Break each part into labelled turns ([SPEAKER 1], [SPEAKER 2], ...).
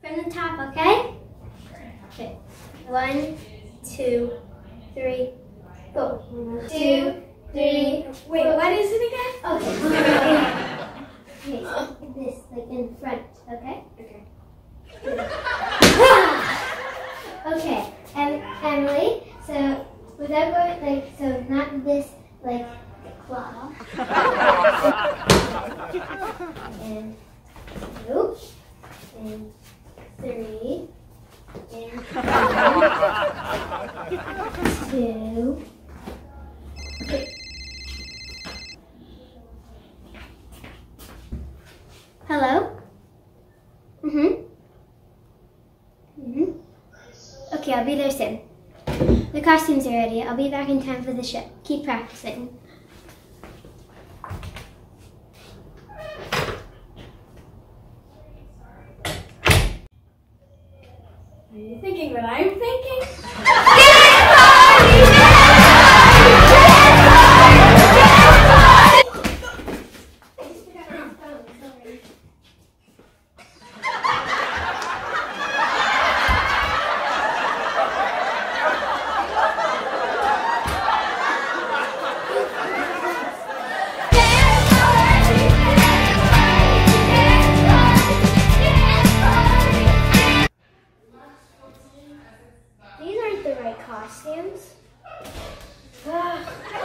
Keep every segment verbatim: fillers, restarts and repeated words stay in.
[SPEAKER 1] from the top, okay? Okay. One, two, three, go. Two, three.
[SPEAKER 2] Wait,
[SPEAKER 1] four.
[SPEAKER 2] what is it again?
[SPEAKER 1] Okay. Okay, so this, like in front, okay?
[SPEAKER 2] Okay.
[SPEAKER 1] Okay, and Emily, so without going, like, so not this, like, claw. And two, and three, and one, two, three. Hello? Mm-hmm. Mm-hmm. Okay, I'll be there soon. The costumes are ready. I'll be back in time for the show. Keep practicing.
[SPEAKER 2] Are you thinking what I'm thinking?
[SPEAKER 1] These aren't the right costumes.
[SPEAKER 2] Party,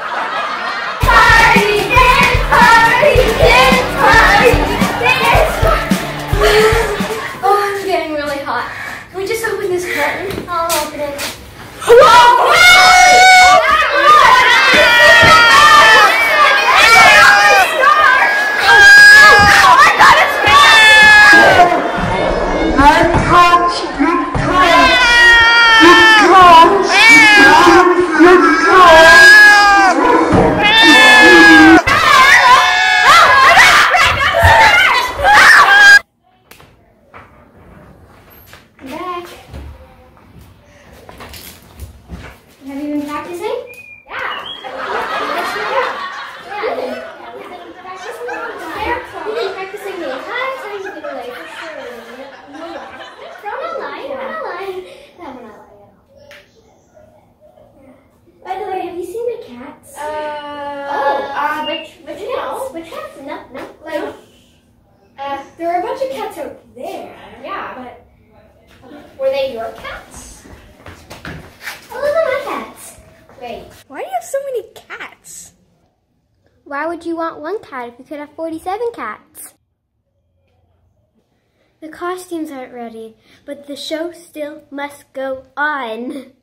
[SPEAKER 1] dance party, dance party, dance party.
[SPEAKER 2] Oh, I'm getting really hot. Can we just open this curtain?
[SPEAKER 1] I'll open it. I'm back. Have you been practicing?
[SPEAKER 2] Yeah.
[SPEAKER 1] Yeah, then, yeah, we've been practicing the whole time. We've been practicing the entire time you've been away, for sure. No lie. Don't lie, don't lie. That one I lie at all. By the way, have you seen my cats?
[SPEAKER 2] Uh,
[SPEAKER 1] Oh,
[SPEAKER 2] uh,
[SPEAKER 1] which, which
[SPEAKER 2] no.
[SPEAKER 1] cats? Which cats? No, no.
[SPEAKER 2] like, uh, there are a bunch of cats out there. Yeah, but were they your cats?
[SPEAKER 1] Oh, those are my cats.
[SPEAKER 2] Wait. Why do you have so many cats?
[SPEAKER 1] Why would you want one cat if you could have forty-seven cats? The costumes aren't ready, but the show still must go on.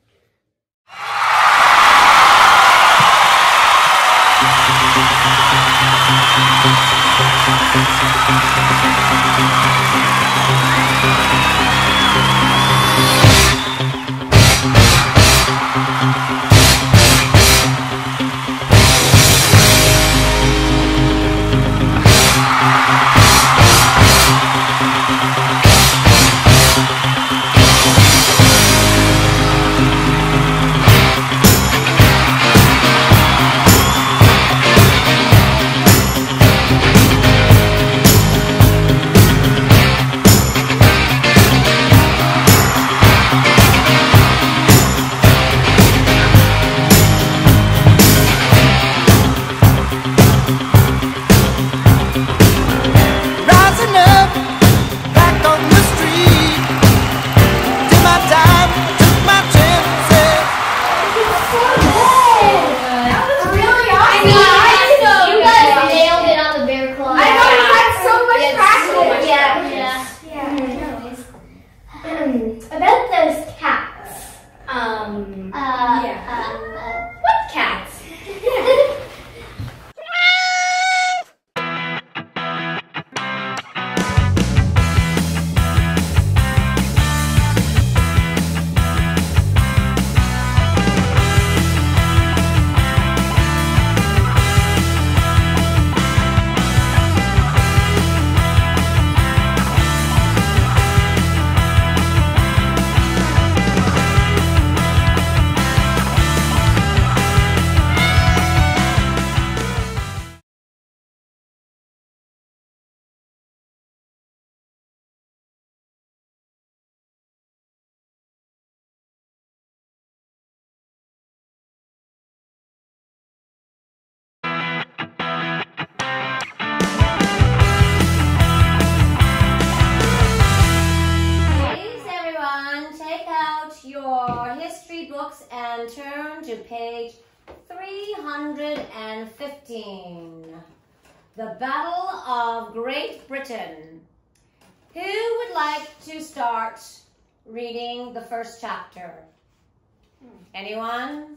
[SPEAKER 3] books and turn to page three hundred fifteen. The Battle of Great Britain. Who would like to start reading the first chapter? Anyone?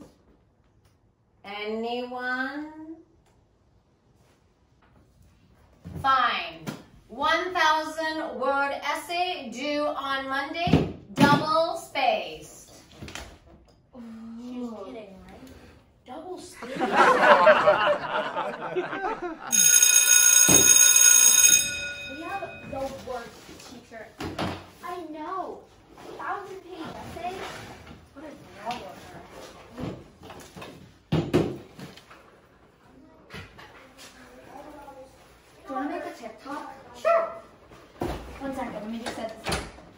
[SPEAKER 3] Anyone? Fine. one thousand word essay due on Monday, double spaced.
[SPEAKER 2] She's kidding, right? Double spaced? We have the worst teacher. I know. Thousand page essay? What is wrong with her? Do you want to make a TikTok? Sure. One second, let me just set this up.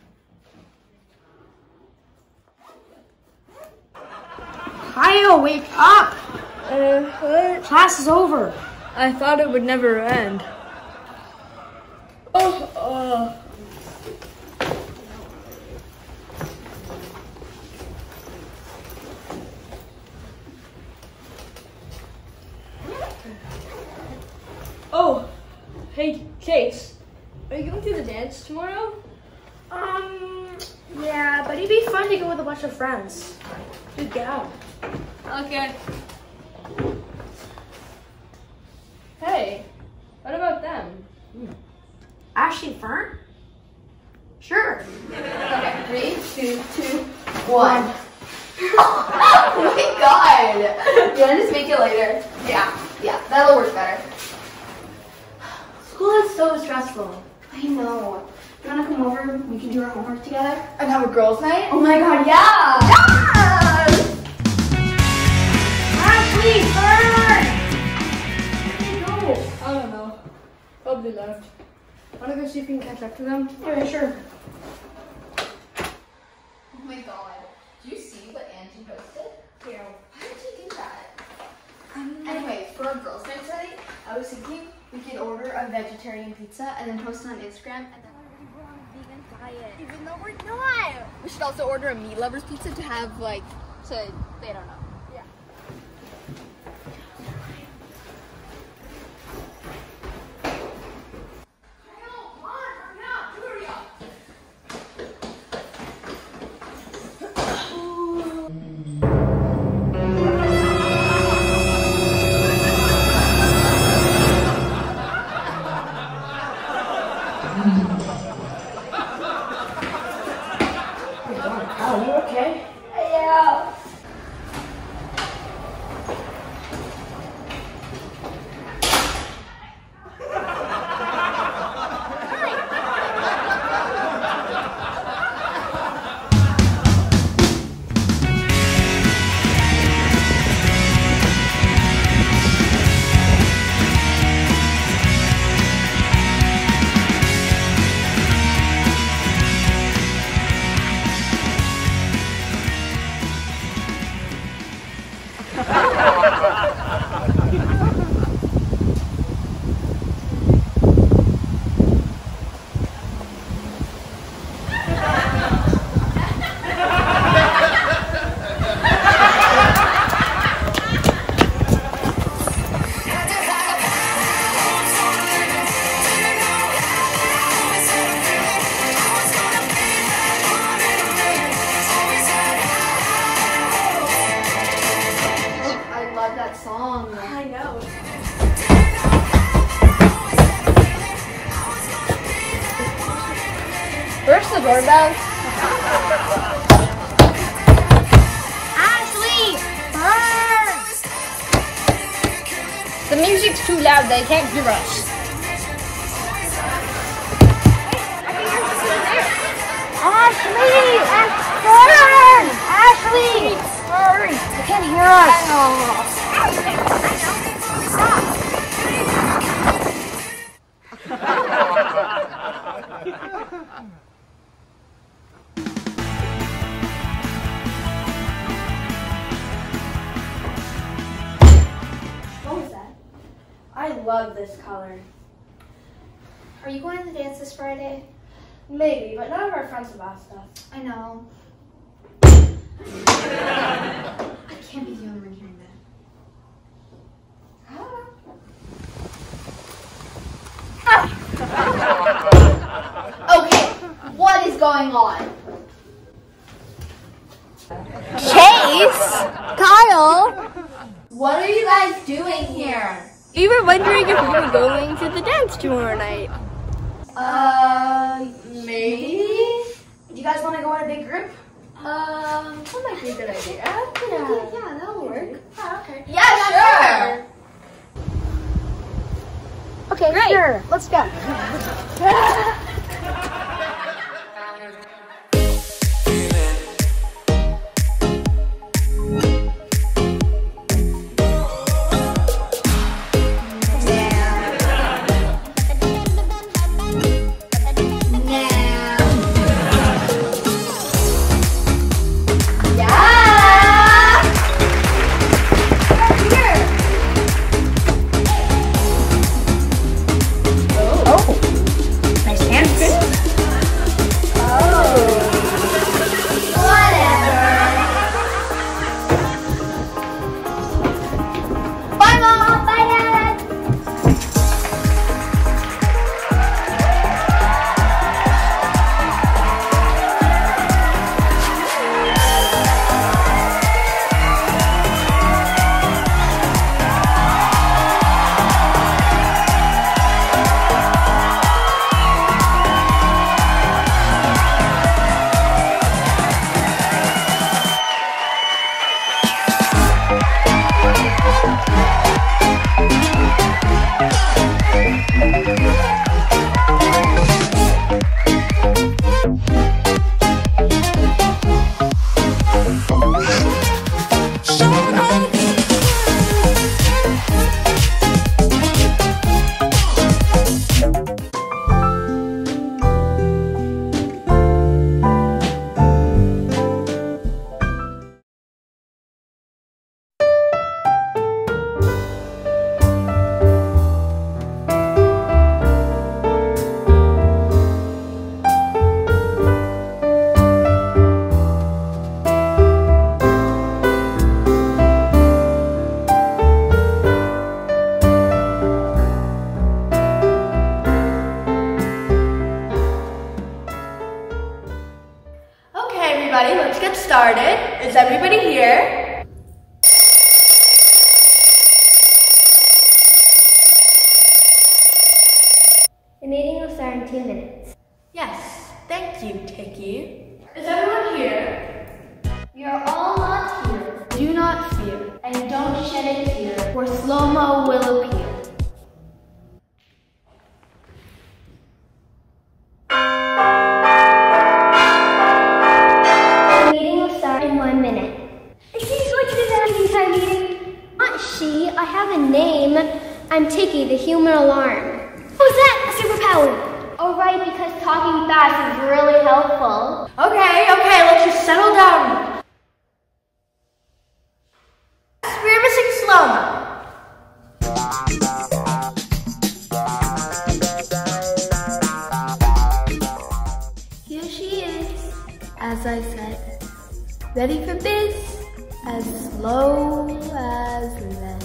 [SPEAKER 4] Kyle, wake up!
[SPEAKER 5] Uh, what?
[SPEAKER 4] Class is over.
[SPEAKER 5] I thought it would never end. Oh, uh. Oh, hey, Chase. Are you going to the dance tomorrow?
[SPEAKER 4] Um, yeah, but it'd be fun to go with a bunch of friends. Dude, get out.
[SPEAKER 5] Okay. Hey, what about them?
[SPEAKER 4] Ashley and Fern? Sure.
[SPEAKER 2] Okay, three, two, two, one. Oh my god! You want to just make it later? Yeah, yeah, that'll work better.
[SPEAKER 4] School is so stressful.
[SPEAKER 2] I know. You want to come over? We can do our homework together?
[SPEAKER 6] And have a girls' night?
[SPEAKER 2] Oh my god, yeah! Yes!
[SPEAKER 4] Ashley, Fern! Where'd they go?
[SPEAKER 5] I don't know. Probably left. Wanna go see if we can catch up to them?
[SPEAKER 4] Yeah, sure.
[SPEAKER 6] Oh my god. Did you see what Angie posted?
[SPEAKER 2] Yeah.
[SPEAKER 6] Why did she do that? Um, anyway, for our girls' night tonight, I was thinking we could order a vegetarian pizza and then post it on Instagram and then we're on a vegan diet. Even though we're not. We should also order a meat lovers pizza to have like to they don't know. Yeah.
[SPEAKER 4] Oh, you okay?
[SPEAKER 2] Yeah.
[SPEAKER 6] I love that song.
[SPEAKER 2] I know.
[SPEAKER 5] Where's the doorbell?
[SPEAKER 4] Ashley! Fern!
[SPEAKER 5] The music's too loud, they can't hear us.
[SPEAKER 4] Ashley! And Fern! Ashley! Fern! They can't hear us.
[SPEAKER 2] What was that?
[SPEAKER 4] I love this color.
[SPEAKER 2] Are you going to the dance this Friday?
[SPEAKER 4] Maybe, but none of our friends have asked us.
[SPEAKER 2] I know.
[SPEAKER 6] I can't be the only one hearing that. Okay, what is going on?
[SPEAKER 4] Chase! Kyle!
[SPEAKER 2] What are you guys doing here?
[SPEAKER 4] We were wondering if we were going to the dance tomorrow night.
[SPEAKER 2] Uh, maybe? Do you guys want to go in a big group?
[SPEAKER 6] Um, that might be a good idea. Yeah, yeah, that'll work. Oh, okay.
[SPEAKER 2] Yeah, sure.
[SPEAKER 4] Okay, great. Sure. Let's go.
[SPEAKER 2] Let's get started. Is everybody here?
[SPEAKER 1] The meeting will start in two minutes.
[SPEAKER 2] Yes, thank you, Tiki. Is everyone here?
[SPEAKER 1] We are all not here.
[SPEAKER 2] Do not fear, and don't shed a tear, for slow-mo will appear.
[SPEAKER 1] The meeting will start in one minute. Is she going to do that meeting time meeting? Not she. I have a name. I'm Tiki, the human alarm. Who's that? A superpower. Oh, right, because talking fast is really helpful.
[SPEAKER 2] Okay, okay, let's just settle down. We're missing slow-mo.
[SPEAKER 6] Here she is, as I said, ready for biz, as slow as lead.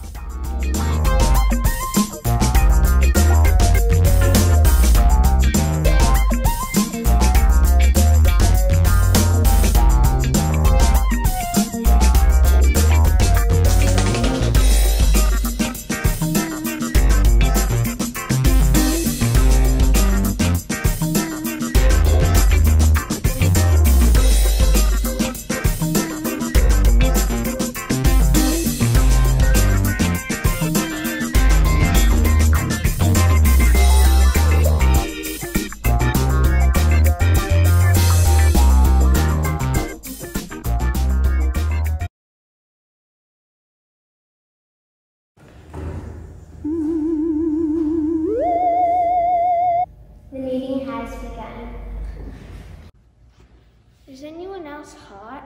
[SPEAKER 1] Is anyone else hot?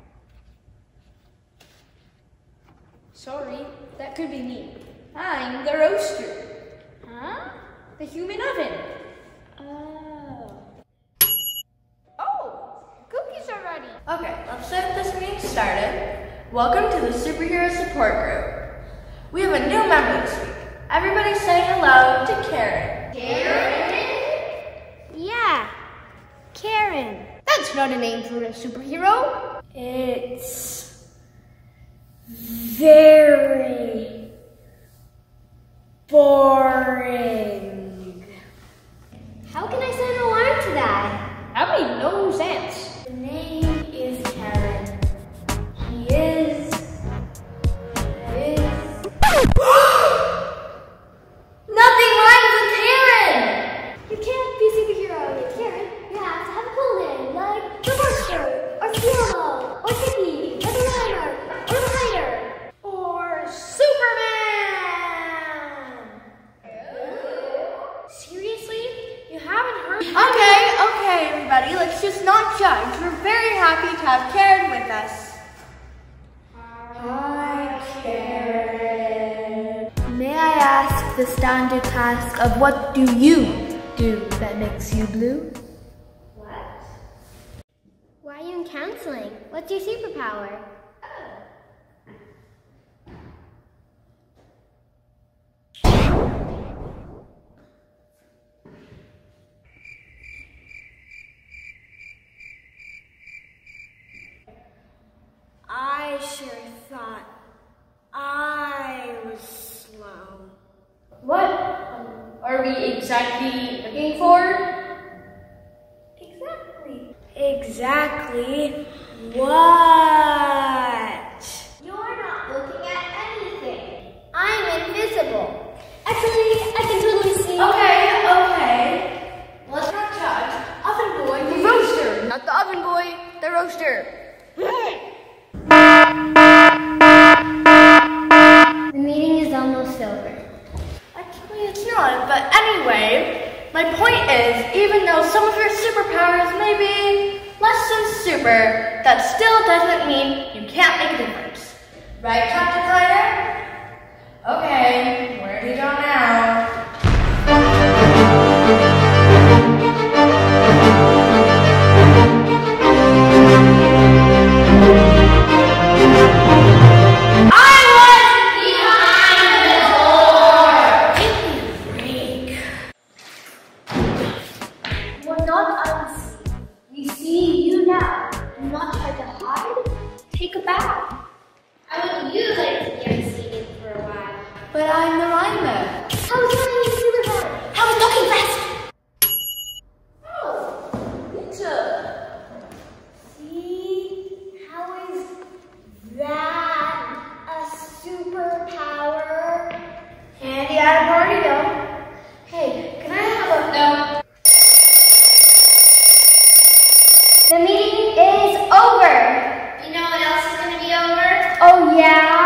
[SPEAKER 5] Sorry, that could be me. I'm the roaster.
[SPEAKER 1] Huh?
[SPEAKER 5] The human oven.
[SPEAKER 1] Oh.
[SPEAKER 5] Oh, cookies are ready.
[SPEAKER 2] Okay, let's
[SPEAKER 4] let's get this meeting started. Welcome to the Superhero Support Group. We have a new member this week. Everybody say hello to Karen.
[SPEAKER 1] Yeah, Karen. That's not a name for a superhero.
[SPEAKER 5] It's very boring.
[SPEAKER 1] How can I set an alarm to that?
[SPEAKER 5] That made no sense.
[SPEAKER 1] The name is Karen. He is... is... Nothing rhymes with Karen! You can't be a superhero named Karen. You have to have a cool name, like the Monster, or Cielo, or Ticky, or the Rhymer, or the Hider, or Superman! Seriously? You haven't heard?
[SPEAKER 4] Okay, okay, everybody, let's just not judge. We're very happy to have Karen with us. Hi, Karen.
[SPEAKER 6] May I ask the standard task of what do you do that makes you blue?
[SPEAKER 1] What? Why are you in counseling? What's your superpower?
[SPEAKER 5] I sure thought I was slow.
[SPEAKER 3] What are we exactly looking for?
[SPEAKER 5] Exactly. Exactly what?
[SPEAKER 1] You're not looking at anything. I'm invisible. Actually, I can totally see.
[SPEAKER 4] Okay, okay. Let's not judge. Oven Boy, the roaster.
[SPEAKER 6] Not the oven boy, the roaster.
[SPEAKER 1] The meeting is almost over.
[SPEAKER 4] Actually, it's not, but anyway, my point is, even though some of your superpowers may be less than super, that still doesn't mean you can't make a difference. Right, Captain Glider? Okay, where'd he go now?
[SPEAKER 1] We're not unseen. We see you now. Do not try to hide. Take a bow. I would you like to be unseen for a while.
[SPEAKER 6] But I'm the rhymer.
[SPEAKER 1] How is running your superpower?
[SPEAKER 6] How is talking fast?
[SPEAKER 1] Oh, Rita. See? How is that a superpower?
[SPEAKER 4] Handy at a party though.
[SPEAKER 1] Hey, can I have a... No. The meeting is over.
[SPEAKER 6] You know what else is gonna be over?
[SPEAKER 1] Oh, yeah?